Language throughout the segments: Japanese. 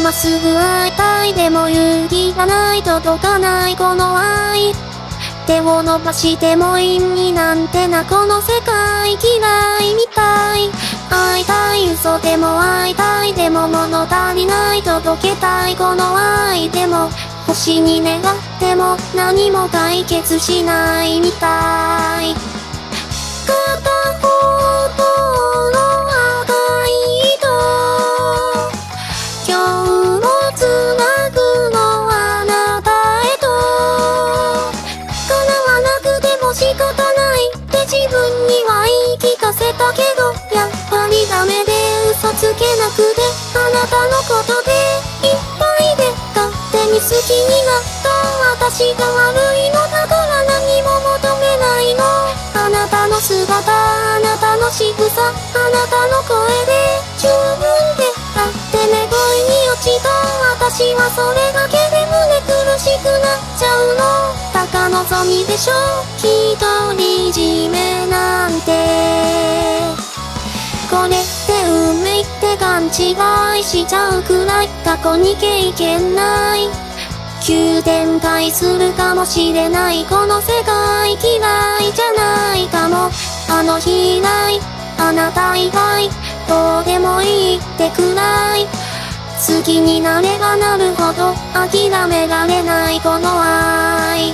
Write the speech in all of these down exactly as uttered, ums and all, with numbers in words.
まっすぐ会いたいでも勇気がない届かないこの愛。手を伸ばしても意味なんてなこの世界嫌いみたい。会いたい嘘でも会いたいでも物足りない届けたいこの愛でも星に願っても何も解決しないみたい。片方との赤い糸今日もつなぐのあなたへと叶わなくても仕方ないって自分には言い聞かせたけどやっぱりダメで嘘つけなくてあなたのことでいっぱいで勝手に好きになった私が悪いのだから何も求めないの。あなたの姿あなたの仕草あなたの声で十分で勝手ね恋に落ちた私はそれだけで胸苦しくなっちゃうの。高望みでしょ独り占めなんて。これって運命って勘違いしちゃうくらい過去に経験ない急展開するかもしれないこの世界嫌いじゃないかも。あの日以来あなた以外どうでもいいってくらい好きになればなるほど諦められないこの愛。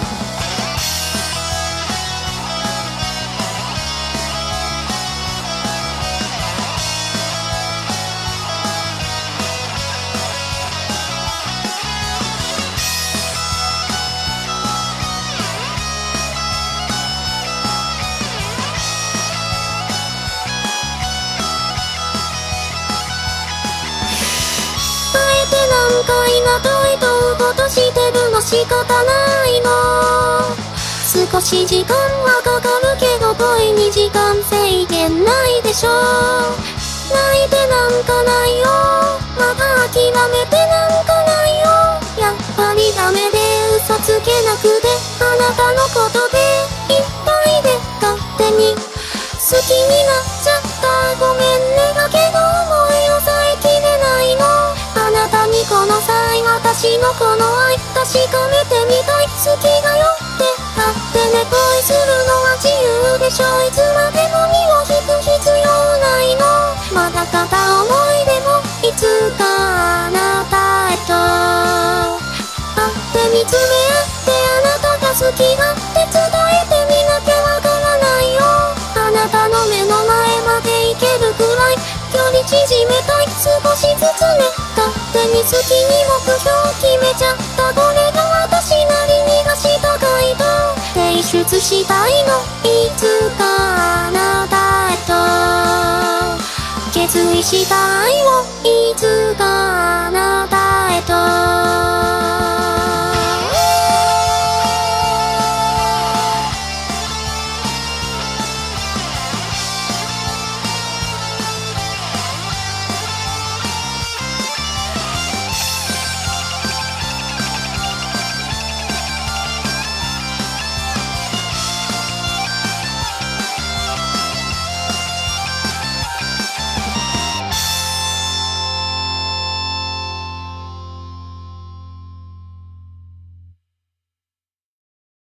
何回などいとうことしてるの仕方ないの。少し時間はかかるけど恋に時間制限ないでしょ。泣いてなんかないよまだ諦めてなんかないよ。やっぱりダメで嘘つけなくてあなたのことでいっぱいで勝手に好きになっちゃったごめんねだけど思い抑えきれないの。あなたにこの際私のこの愛確かめてみたい好きだよって勝手ね恋するのは自由でしょ。いつまでも身を引く必要ないの。まだ片思いでもいつかあなたへと会って見つめ合ってあなたが好きだって伝えてみなきゃわからないよ。あなたの目の前まで行けるくらい距離縮めたい少しずつね勝手に好きに目標決めちゃったこれが私なりに出した回答提出したいのいつかあなたへと決意した愛をいつ